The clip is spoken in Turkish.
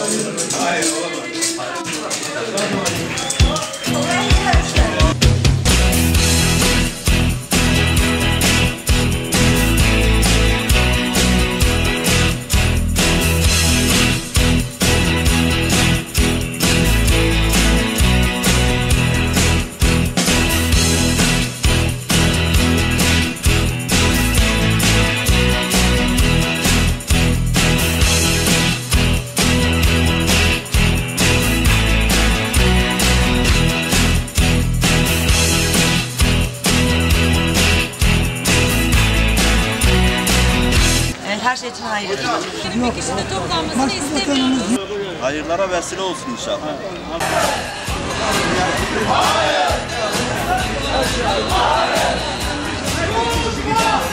Hayır olamaz. Her şey için hayır. Bir kişinin toplanmasını istemiyoruz. Hayırlara vesile olsun inşallah. Hayır!